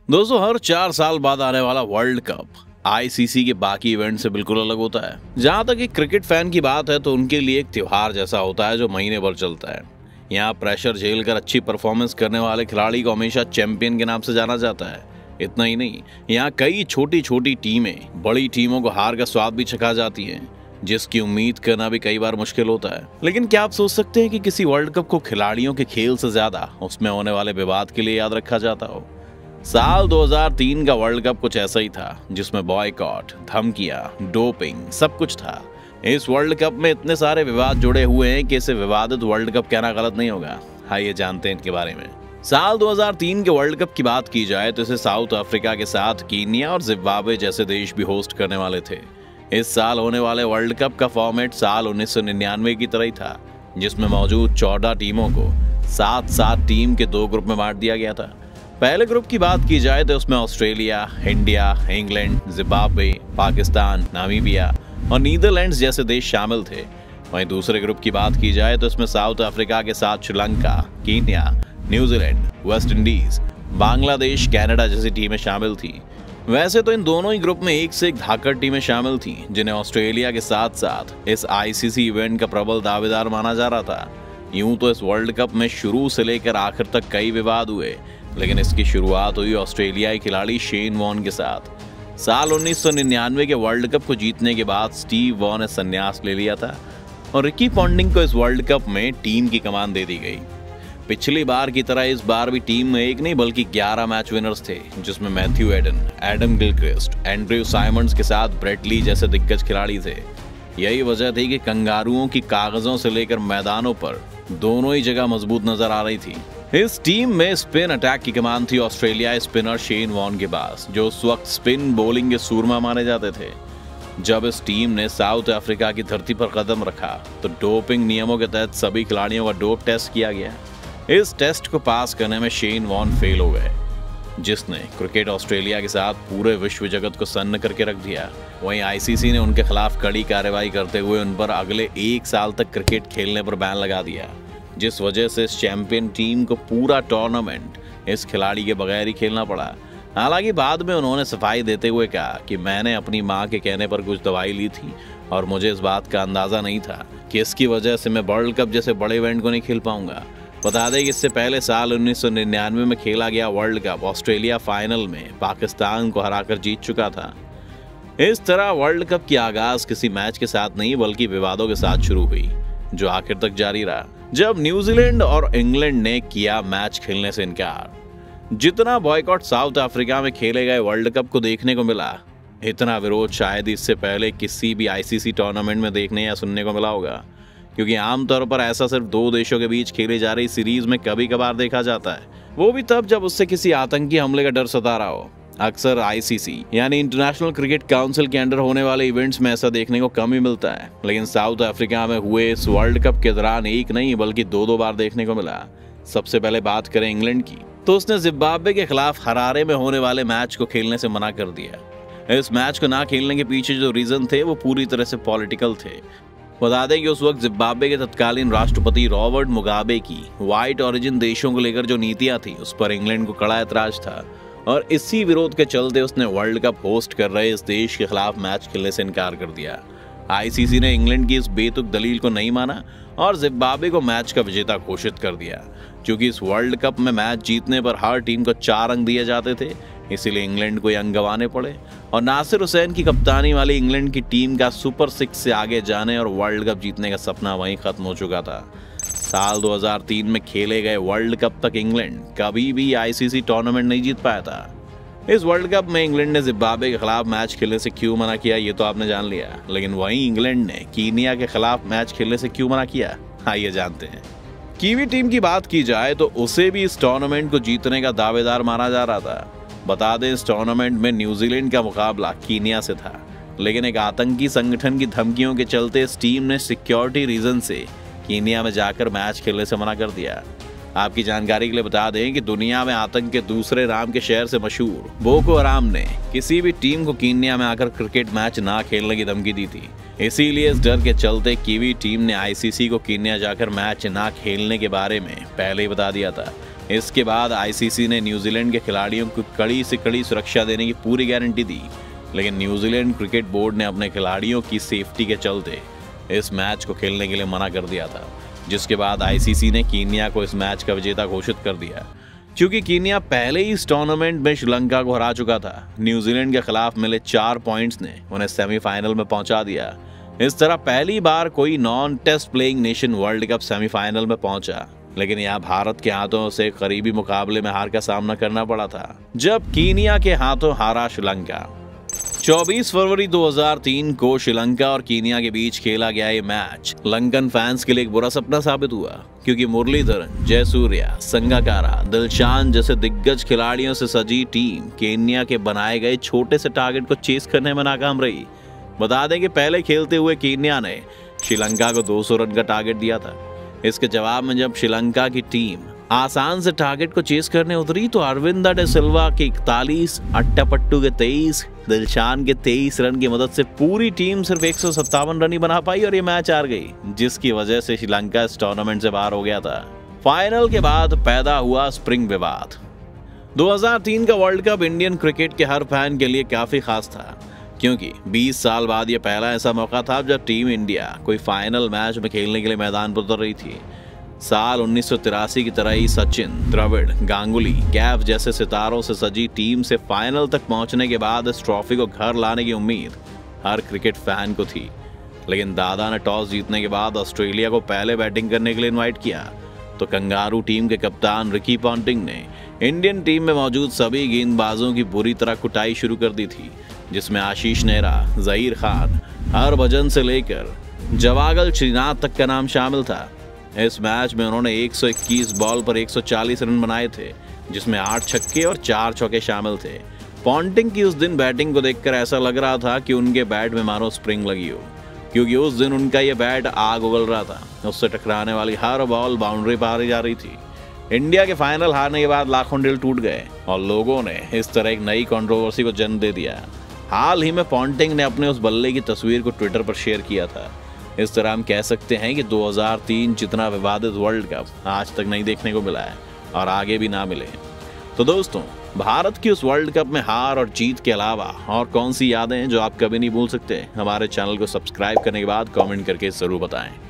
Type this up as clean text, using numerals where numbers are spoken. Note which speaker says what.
Speaker 1: दोस्तों, हर 4 साल बाद आने वाला वर्ल्ड कप आईसीसी के बाकी इवेंट से बिल्कुल अलग होता है। जहां तक एक क्रिकेट फैन की बात है तो उनके लिए एक त्योहार जैसा होता है जो महीने भर चलता है। यहाँ प्रेशर झेल कर अच्छी परफॉर्मेंस करने वाले खिलाड़ी को हमेशा चैंपियन के नाम से जाना जाता है। इतना ही नहीं, यहाँ कई छोटी छोटी टीमें बड़ी टीमों को हार का स्वाद भी चखा जाती हैं, जिसकी उम्मीद करना भी कई बार मुश्किल होता है। लेकिन क्या आप सोच सकते हैं कि किसी वर्ल्ड कप को खिलाड़ियों के खेल से ज्यादा उसमें होने वाले विवाद के लिए याद रखा जाता हो? साल 2003 का वर्ल्ड कप कुछ ऐसा ही था, जिसमें बॉयकॉट, धमकियां, डोपिंग सब कुछ था। इस वर्ल्ड कप में इतने सारे विवाद जुड़े हुए हैं कि इसे विवादित वर्ल्ड कप कहना गलत नहीं होगा। आइए जानते हैं इनके बारे में। साल 2003 के वर्ल्ड कप की बात की जाए तो इसे साउथ अफ्रीका के साथ कीनिया और जिम्बाब्वे जैसे देश भी होस्ट करने वाले थे। इस साल होने वाले वर्ल्ड कप का फॉर्मेट साल 1999 की तरह ही था, जिसमें मौजूद 14 टीमों को 7-7 टीम के 2 ग्रुप में बांट दिया गया था। पहले ग्रुप की बात की जाए तो उसमें Australia, India, England, Zimbabwe, Pakistan, Namibia और नीदरलैंड्स जैसे देश शामिल थे। वहीं दूसरे ग्रुप की बात की जाए तो इसमें साउथ अफ्रीका के साथ Sri Lanka, Kenya, New Zealand, West Indies, Bangladesh, Canada जैसी टीमें शामिल थी। वैसे तो इन दोनों ही ग्रुप में एक से एक धाकड़ टीमें शामिल थी, जिन्हें ऑस्ट्रेलिया के साथ साथ इस आईसीसी इवेंट का प्रबल दावेदार माना जा रहा था। यूं तो इस वर्ल्ड कप में शुरू से लेकर आखिर तक कई विवाद हुए, लेकिन इसकी शुरुआत हुई ऑस्ट्रेलियाई खिलाड़ी शेन वॉर्न के साथ। साल 1999 के वर्ल्ड कप को जीतने के बाद स्टीव वॉ ने संन्यास ले लिया था और रिकी पॉन्टिंग को इस वर्ल्ड कप में टीम की कमान दे दी गई। पिछली बार की तरह इस बार भी टीम में एक नहीं बल्कि 11 मैच विनर्स थे, जिसमें Matthew Hayden, Adam Gilchrist, Andrew Symonds के साथ ब्रेट ली जैसे दिग्गज खिलाड़ी थे। यही वजह थी कि कंगारुओं की कागजों से लेकर मैदानों पर दोनों ही जगह मजबूत नजर आ रही थी। इस टीम में स्पिन अटैक की कमान थी ऑस्ट्रेलियाई स्पिनर शेन वॉर्न के पास, जो उस वक्त स्पिन बॉलिंग के सूरमा माने जाते थे। जब इस टीम ने साउथ अफ्रीका की धरती पर कदम रखा तो डोपिंग नियमों के तहत सभी खिलाड़ियों का डोप टेस्ट किया गया। इस टेस्ट को पास करने में शेन वॉर्न फेल हो गए, जिसने क्रिकेट ऑस्ट्रेलिया के साथ पूरे विश्व जगत को सन्न करके रख दिया। वहीं आईसीसी ने उनके खिलाफ कड़ी कार्रवाई करते हुए उन पर अगले 1 साल तक क्रिकेट खेलने पर बैन लगा दिया, जिस वजह से इस चैंपियन टीम को पूरा टूर्नामेंट इस खिलाड़ी के बगैर ही खेलना पड़ा। हालांकि बाद में उन्होंने सफाई देते हुए कहा कि मैंने अपनी मां के कहने पर कुछ दवाई ली थी और मुझे इस बात का अंदाजा नहीं था कि इसकी वजह से मैं वर्ल्ड कप जैसे बड़े इवेंट को नहीं खेल पाऊंगा। बता दें कि इससे पहले साल 1999 में खेला गया वर्ल्ड कप ऑस्ट्रेलिया फाइनल में पाकिस्तान को हराकर जीत चुका था। इस तरह वर्ल्ड कप की आगाज किसी मैच के साथ नहीं बल्कि विवादों के साथ शुरू हुई, जो आखिर तक जारी रहा, जब न्यूजीलैंड और इंग्लैंड ने किया मैच खेलने से इनकार। जितना बॉयकॉट साउथ अफ्रीका में खेले गए वर्ल्ड कप को देखने को मिला, इतना विरोध शायद इससे पहले किसी भी आईसीसी टूर्नामेंट में देखने या सुनने को मिला होगा, क्योंकि आमतौर पर ऐसा सिर्फ 2 देशों के बीच खेली जा रही सीरीज में कभी कभार देखा जाता है, वो भी तब जब उससे किसी आतंकी हमले का डर सता रहा हो। अक्सर आईसीसी यानी इंटरनेशनल क्रिकेट काउंसिल के अंडर होने वाले इवेंट्स में ऐसा देखने को कम ही मिलता है, लेकिन साउथ अफ्रीका में हुए इस वर्ल्ड कप के दौरान एक नहीं बल्कि 2-2 बार देखने को मिला। सबसे पहले बात करें इंग्लैंड की, तो उसने जिम्बाब्वे के खिलाफ हरारे में होने वाले मैच को खेलने से मना कर दिया। इस मैच को ना खेलने के पीछे जो रीजन थे वो पूरी तरह से पॉलिटिकल थे। बता दें कि उस वक्त जिम्बाब्वे के तत्कालीन राष्ट्रपति रॉबर्ट मुगाबे की व्हाइट ओरिजिन देशों को लेकर जो नीतियां थी उस पर इंग्लैंड को कड़ा ऐतराज था और इसी विरोध के चलते उसने वर्ल्ड कप होस्ट कर रहे इस देश के खिलाफ मैच खेलने से इनकार कर दिया। आईसीसी ने इंग्लैंड की इस बेतुक दलील को नहीं माना और जिम्बाब्वे को मैच का विजेता घोषित कर दिया। क्योंकि इस वर्ल्ड कप में मैच जीतने पर हर टीम को 4 अंक दिए जाते थे, इसीलिए इंग्लैंड को ये अंक गंवाने पड़े और नासिर हुसैन की कप्तानी वाली इंग्लैंड की टीम का सुपर 6 से आगे जाने और वर्ल्ड कप जीतने का सपना वहीं खत्म हो चुका था। साल 2003 में खेले गए वर्ल्ड कप तक इंग्लैंड कभी भी आईसीसी टूर्नामेंट नहीं जीत पाया था। इस वर्ल्ड कप में इंग्लैंड ने जिम्बाब्वे के खिलाफ मैच खेलने से क्यों मना किया ये तो आपने जान लिया, लेकिन वहीं इंग्लैंड ने कीनिया के खिलाफ मैच खेलने से क्यों मना किया, आइए जानते हैं। कीवी टीम की बात की जाए तो उसे भी इस टूर्नामेंट को जीतने का दावेदार माना जा रहा था। बता दें इस टूर्नामेंट में न्यूजीलैंड का मुकाबला कीनिया से था, लेकिन एक आतंकी संगठन की धमकियों के चलते इस टीम ने सिक्योरिटी रीजन से कीनिया में जाकर मैच खेलने से मना कर दिया। आपकी जानकारी के लिए बता दें कि दुनिया में आतंक के दूसरे नाम के शहर से मशहूर बोको हराम ने किसी भी टीम को कीनिया में आकर क्रिकेट मैच ना खेलने की धमकी दी थी। इसीलिए इस डर के चलते कीवी टीम ने आईसीसी को कीनिया जाकर मैच ना खेलने के बारे में पहले ही बता दिया था इसके बाद आईसीसी ने न्यूजीलैंड के खिलाड़ियों को कड़ी से कड़ी सुरक्षा देने की पूरी गारंटी दी, लेकिन न्यूजीलैंड क्रिकेट बोर्ड ने अपने खिलाड़ियों की सेफ्टी के चलते इस मैच को खेलने के लिए मना कर दिया था, जिसके बाद आईसीसी ने कीनिया को इस मैच का विजेता घोषित कर दिया। क्योंकि कीनिया पहले ही इस टूर्नामेंट में श्रीलंका को हरा चुका था, न्यूजीलैंड के खिलाफ मिले 4 पॉइंट्स ने उन्हें सेमीफाइनल में पहुंचा दिया। इस तरह पहली बार कोई non test playing nation World Cup semifinal में पहुंचा, लेकिन यहाँ भारत के हाथों से करीबी मुकाबले में हार का सामना करना पड़ा था, जब कीनिया के हाथों हारा श्रीलंका। 24 फरवरी 2003 को श्रीलंका और कीनिया के बीच खेला गया ये मैच लंकन फैंस के लिए एक बुरा सपना साबित हुआ, क्योंकि मुरलीधरन, जयसूर्या, संगाकारा, दिलशान जैसे दिग्गज खिलाड़ियों से सजी टीम केन्या के बनाए गए छोटे से टारगेट को चेस करने में नाकाम रही। बता दें कि पहले खेलते हुए कीनिया ने श्रीलंका को 200 रन का टारगेट दिया था। इसके जवाब में जब श्रीलंका की टीम आसान से टारगेट को चेस करने उतरी तो अरविंदा डे सिल्वा के 41, अट्टापट्टू के 23, दिलशान के 23 रन की मदद से पूरी टीम सिर्फ 157 रन ही बना पाई और ये मैच हार गई, जिसकी वजह से श्रीलंका इस टूर्नामेंट से बाहर हो गया था। फाइनल के बाद पैदा हुआ स्प्रिंग विवाद। 2003 का वर्ल्ड कप इंडियन क्रिकेट के हर फैन के लिए काफी खास था, क्योंकि 20 साल बाद यह पहला ऐसा मौका था जब टीम इंडिया कोई फाइनल मैच में खेलने के लिए मैदान पर उतर रही थी। साल 1983 की तरह ही सचिन, द्रविड़, गांगुली, कैफ जैसे सितारों से सजी टीम से फाइनल तक पहुंचने के बाद इस ट्रॉफी को घर लाने की उम्मीद हर क्रिकेट फैन को थी। लेकिन दादा ने टॉस जीतने के बाद ऑस्ट्रेलिया को पहले बैटिंग करने के लिए इनवाइट किया, तो कंगारू टीम के कप्तान रिकी पॉन्टिंग ने इंडियन टीम में मौजूद सभी गेंदबाजों की बुरी तरह कुटाई शुरू कर दी थी, जिसमें आशीष नेहरा, जहीर खान, हरभजन से लेकर जवागल श्रीनाथ तक का नाम शामिल था। इस मैच में उन्होंने 121 बॉल पर 140 रन बनाए थे, जिसमें 8 छक्के और 4 चौके शामिल थे। पॉन्टिंग की उस दिन बैटिंग को देखकर ऐसा लग रहा था कि उनके बैट में मानो स्प्रिंग लगी हो, क्योंकि उस दिन उनका ये बैट आग उगल रहा था। उससे टकराने वाली हर बॉल बाउंड्री पार जा रही थी। इंडिया के फाइनल हारने के बाद लाखों दिल टूट गए और लोगों ने इस तरह एक नई कंट्रोवर्सी को जन्म दे दिया। हाल ही में पॉन्टिंग ने अपने उस बल्ले की तस्वीर को ट्विटर पर शेयर किया था। इस तरह हम कह सकते हैं कि 2003 जितना विवादित वर्ल्ड कप आज तक नहीं देखने को मिला है और आगे भी ना मिले। तो दोस्तों, भारत की उस वर्ल्ड कप में हार और जीत के अलावा और कौन सी यादें जो आप कभी नहीं भूल सकते, हमारे चैनल को सब्सक्राइब करने के बाद कमेंट करके जरूर बताएं।